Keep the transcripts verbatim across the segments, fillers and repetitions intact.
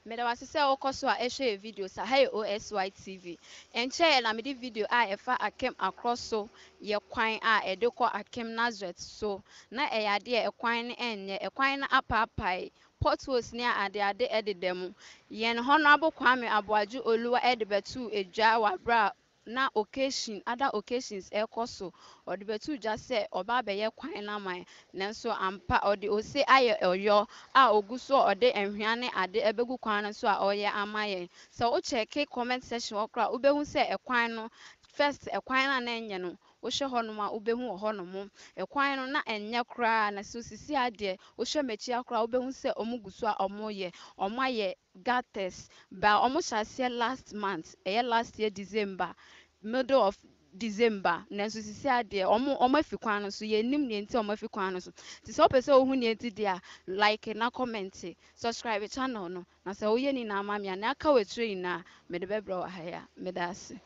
Meda wase se okoso a ehwe video sa ha O S Y T V. Enche na me di video a efa Akim Akroso ye kwan a ede ko Akim Nazareth so na eyade e kwan ne enye e kwan na apapai potholes ne ade ade ede dem yen honorable Kwame Aboaju Oluwa ede betu edwa wa bra na occasion other occasions ekoso ode betu dwa se oba be ye kwan na man nanso ampa ode ose aye oyo a oguso ode enhwane ade ebegu kwan no so a oye amaye so o check comment section okra ubehu se ekwan no first ekwan na na enye no wo hwe honom a ubehu wo honom ekwan no na enye kra na so sisi ade wo hwe mechi akra ubehu se omuguso a omoye omaye gates ba omo hyase last month eh last year December middle of December nanso sisi ade omo omo afi kwan no so ye nim ne nti omo afi kwan no so ti so pese ohu ne nti dia like na comment subscribe channel no na se oye ni na ama me na aka wetire na me de bebro wa haya me da ase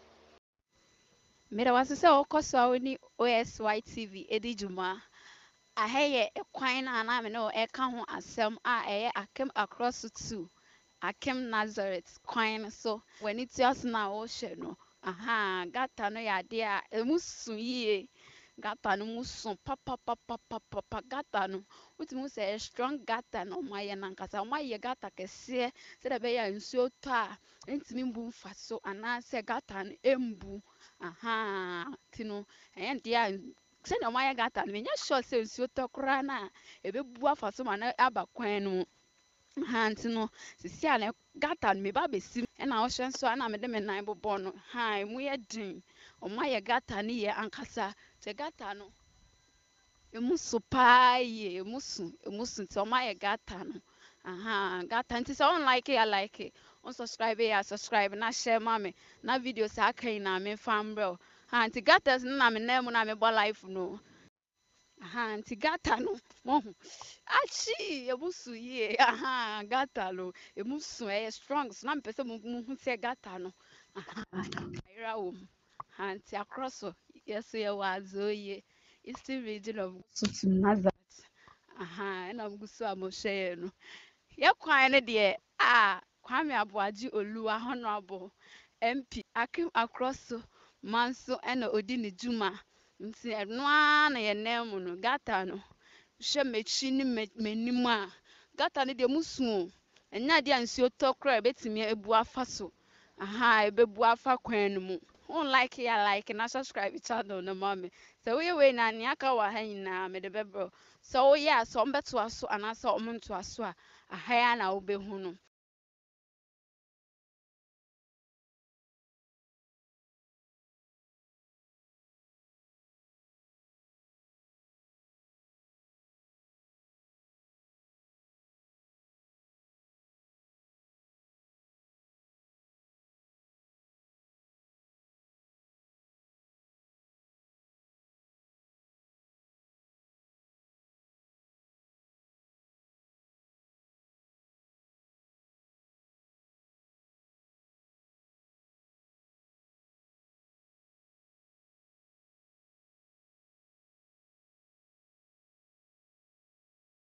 me da wase se okoso a oni O S Y T V edi juma aheye ekwan na na me no e ka ho asem a eye Akim Akroso two Akim Nazareth kwan so wani ti asna wo hwe no aha gata no ya de a emusu yie gata no musu papa papa papa gata no utimu se strong gata no maye nankasa maye gata kese se de be ya nsuo to a ntimi mbu mfa so ana se gata no embu aha tino en dia se no maye gata no nya sure se nsuo to kra na ebebu afa so ma na aba kwan no ha ntino sisi a gata no me ba besim e na wo hwe nso ana me de me nan bobo no ha mu ye din o maye gata no ye ankasa te gata no emusu paaye emusu emusu nti o maye gata no aha gata nti so on like it I like it on subscribe ya subscribe na share mame na video sa kan na me fam bro ha nti gata na me na mu na me bo life no aha nti gata no mo achi emusu ye aha gata no emusu e strong so na me pese mu hu se gata no aha ira wo ha nti Akroso yeso ye wazo ye Eastern region of Nazareth aha na mgusu amoshe no ye kwan ne de a Kwame Aboaju Oluwa honorable M P Akim Akroso manso ena odi ne juma nti eno a na ye nemu no gata no hwe mechi ni menim a gata ne de musu enya de ansuo tokra betimi ebu afa so aha ebebu afa kwan no mu on like ya like na subscribe channel no mama so we we na ni aka wa ha nyina me de bebro so yeah so mbeto aso ana so omonto aso a aha ya na obehu no